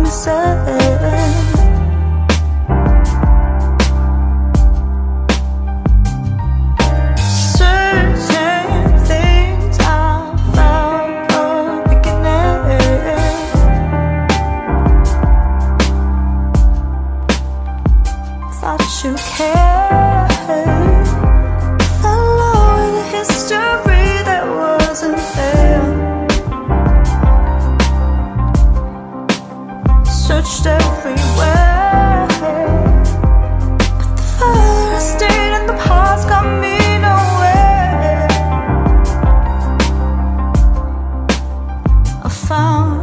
You care. Follow the history that wasn't there. Searched everywhere, but the fire I stayed in the past got me nowhere. I found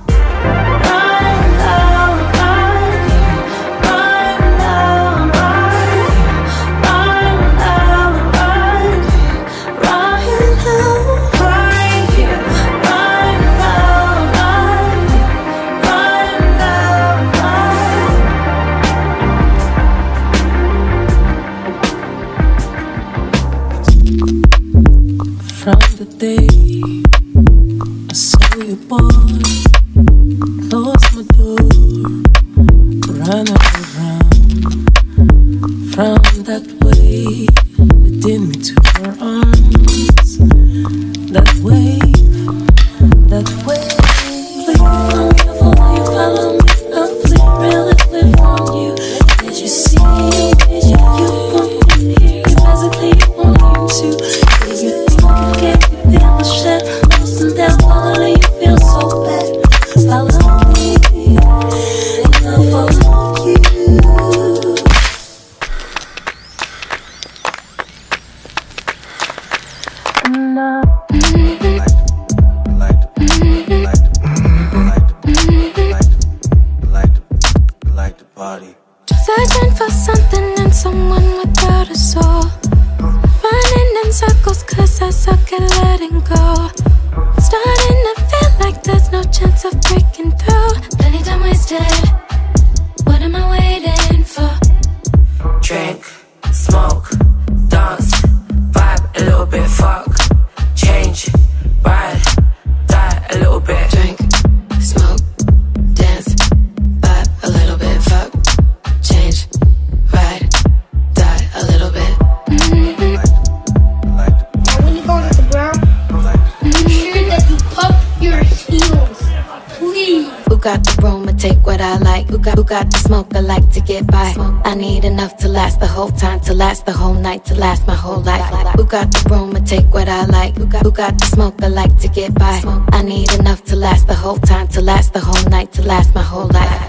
from the day I saw you born, closed my door, ran around. From that way, leading me to your arms. That wave, that wave. Flee from you, follow you, follow me. I'm flee, really flee from you. Did you see? Did you want me here? Physically, you want me to. Did you think I can't feel the shit? Losing down, follow you, feel so bad. Follow me, and I'll follow you. And like the party. Searching for something in someone without a soul. Running in circles cause I suck at letting go. Starting to feel like there's no chance of breaking through. Plenty time wasted, what am I waiting for? Drink, smoke, dance, vibe a little bit, fuck. Change, ride, die a little bit. Drink, smoke, dance, vibe a little bit, fuck. Change, ride, die a little bit. When you go to the ground, make sure that you pump your heels, please. Who got the room to take what I like? Who got the smoke I like to get by? I need enough to last the whole time, to last the whole night, to last my whole life. Who got the room to take what I like? Who got the smoke I like to get by? I need enough to last the whole time, to last the whole night, to last my whole life.